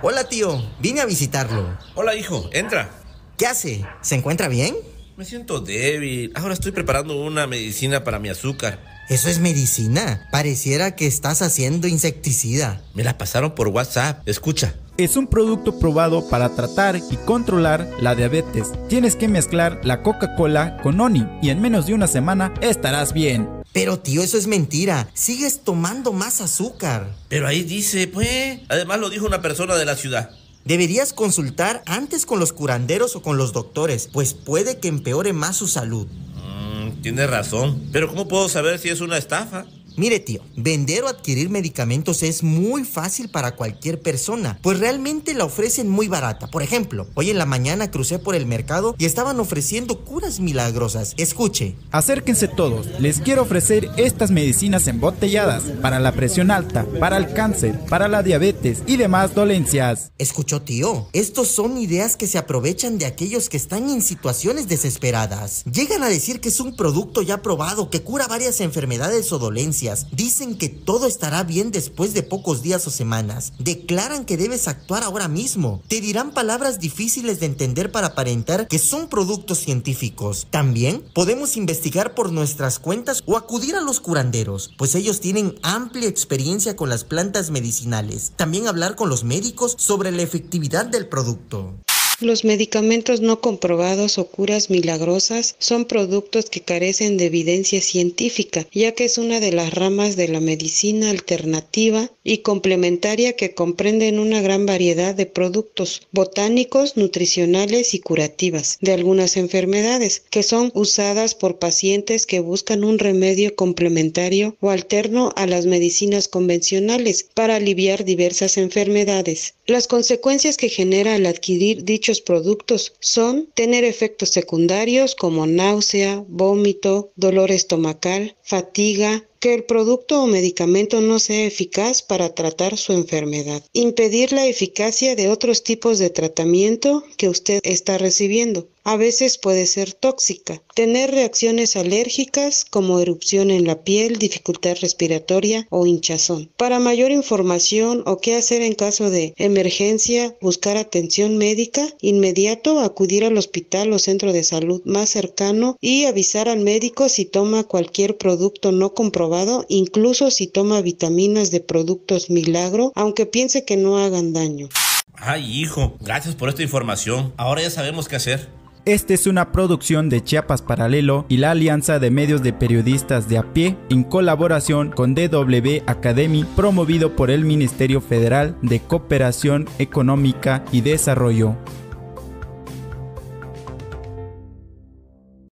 Hola tío, vine a visitarlo. Hola hijo, entra. ¿Qué hace? ¿Se encuentra bien? Me siento débil. Ahora estoy preparando una medicina para mi azúcar. Eso es medicina. Pareciera que estás haciendo insecticida. Me la pasaron por WhatsApp. Escucha. Es un producto probado para tratar y controlar la diabetes. Tienes que mezclar la Coca-Cola con Oni y en menos de una semana estarás bien. Pero tío, eso es mentira. Sigues tomando más azúcar. Pero ahí dice, pues. Además lo dijo una persona de la ciudad. Deberías consultar antes con los curanderos o con los doctores, pues puede que empeore más su salud. Tienes razón. Pero ¿cómo puedo saber si es una estafa? Mire tío, vender o adquirir medicamentos es muy fácil para cualquier persona, pues realmente la ofrecen muy barata. Por ejemplo, hoy en la mañana crucé por el mercado y estaban ofreciendo curas milagrosas. Escuche. Acérquense todos, les quiero ofrecer estas medicinas embotelladas para la presión alta, para el cáncer, para la diabetes y demás dolencias. ¿Escuchó tío? Estos son ideas que se aprovechan de aquellos que están en situaciones desesperadas. Llegan a decir que es un producto ya probado que cura varias enfermedades o dolencias. Dicen que todo estará bien después de pocos días o semanas. Declaran que debes actuar ahora mismo. Te dirán palabras difíciles de entender para aparentar que son productos científicos. También podemos investigar por nuestras cuentas o acudir a los curanderos, pues ellos tienen amplia experiencia con las plantas medicinales. También hablar con los médicos sobre la efectividad del producto. Los medicamentos no comprobados o curas milagrosas son productos que carecen de evidencia científica, ya que es una de las ramas de la medicina alternativa y complementaria que comprenden una gran variedad de productos botánicos, nutricionales y curativas de algunas enfermedades, que son usadas por pacientes que buscan un remedio complementario o alterno a las medicinas convencionales para aliviar diversas enfermedades. Las consecuencias que genera al adquirir dichos productos son tener efectos secundarios como náusea, vómito, dolor estomacal, fatiga, que el producto o medicamento no sea eficaz para tratar su enfermedad, impedir la eficacia de otros tipos de tratamiento que usted está recibiendo. A veces puede ser tóxica, tener reacciones alérgicas como erupción en la piel, dificultad respiratoria o hinchazón. Para mayor información o qué hacer en caso de emergencia, buscar atención médica, inmediato acudir al hospital o centro de salud más cercano y avisar al médico si toma cualquier producto no comprobado, incluso si toma vitaminas de productos milagro, aunque piense que no hagan daño. Ay, hijo, gracias por esta información. Ahora ya sabemos qué hacer. Esta es una producción de Chiapas Paralelo y la Alianza de Medios de Periodistas de a pie en colaboración con DW Academy, promovido por el Ministerio Federal de Cooperación Económica y Desarrollo.